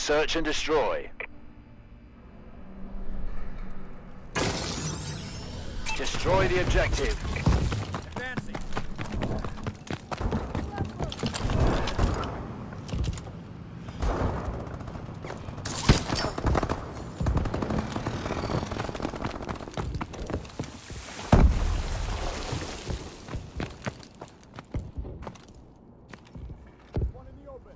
Search and destroy. Destroy the objective. Advancing. One in the open.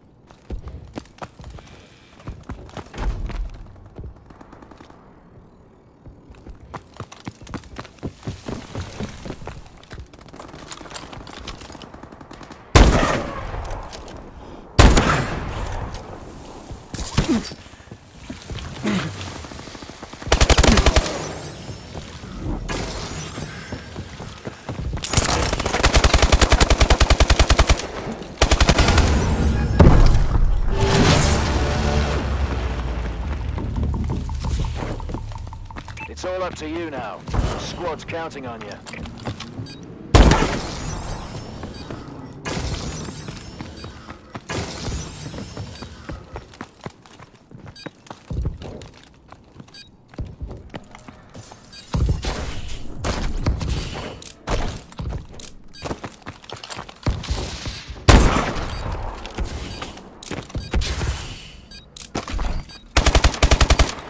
It's all up to you now. Squad's counting on you.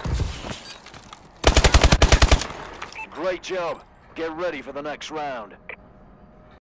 Great job. Get ready for the next round.